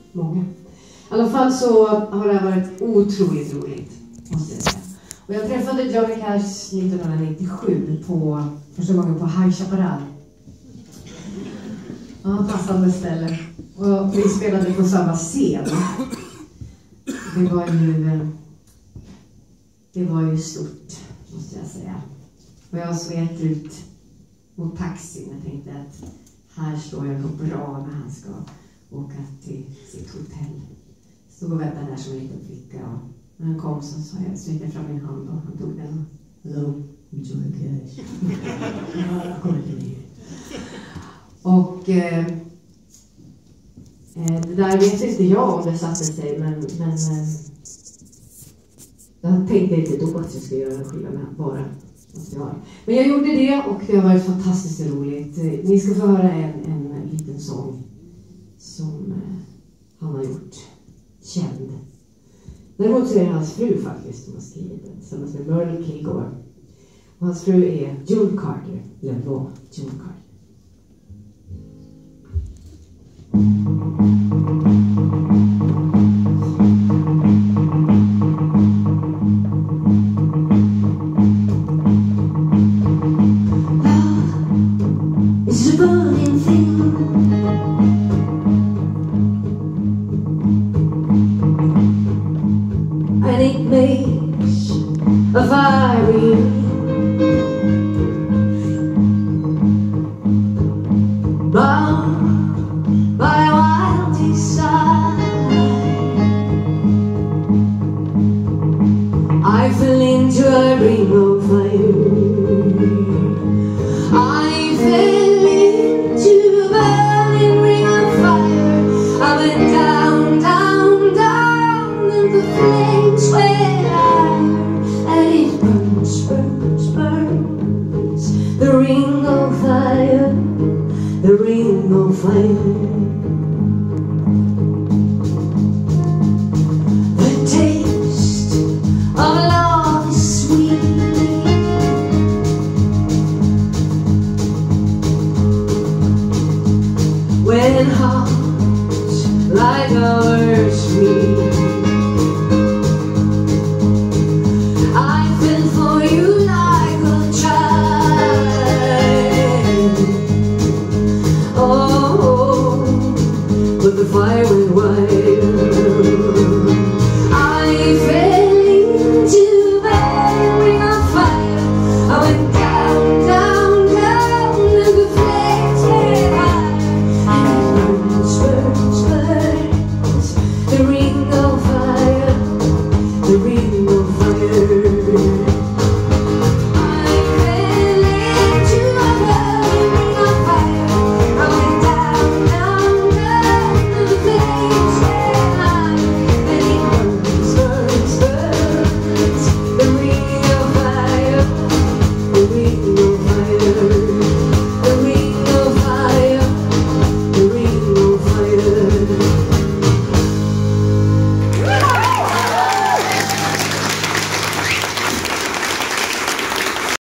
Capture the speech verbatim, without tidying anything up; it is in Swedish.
många. I alla fall så har det varit otroligt roligt, måste jag säga. Och jag träffade Johnny Cash nittonhundranittiosju på första gången på High Chaparral. Ja, passande ställe. Och vi spelade på samma scen. Det var ju det var ju stort, måste jag säga. Och jag smet ut mot taxin och tänkte att här står jag nog bra när han ska åka till sitt hotell. Stod och väntade där som en liten flicka. Och när han kom så sa jag, sträckte fram min hand och han tog den. Hello, Johnny Cash. Ja, jag kommer till dig. Och eh, det där vet inte jag om det satte sig, men, men eh, jag tänkte inte då att jag skulle göra en skiva med bara. Men jag gjorde det och det har varit fantastiskt roligt. Ni ska få höra en, en liten sång som eh, han har gjort känd. Däremot så är det hans fru faktiskt som har skrivit den tillsammans med Merle Kilgore. Och hans fru är June Carter, eller var June Carter. A fiery bound by a wild desire, I fell into a ring of fire. I fell into a burning ring of fire. I went down, down, down, and the flames went higher. And it burns, burns, burns. The ring of fire, the ring of fire. The taste of love is sweet. When hearts like ours meet.